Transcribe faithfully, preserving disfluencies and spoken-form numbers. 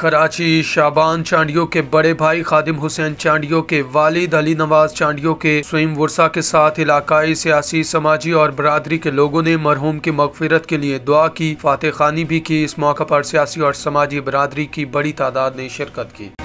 कराची शाबान चांडियों के बड़े भाई खादिम हुसैन चांडियों के वालिद अली नवाज चांडियों के स्वयं वर्सा के साथ इलाकाई सियासी समाजी और बरादरी के लोगों ने मरहूम की मगफिरत के लिए दुआ की, फातह खानी भी की। इस मौका पर सियासी और समाजी बरादरी की बड़ी तादाद ने शिरकत की।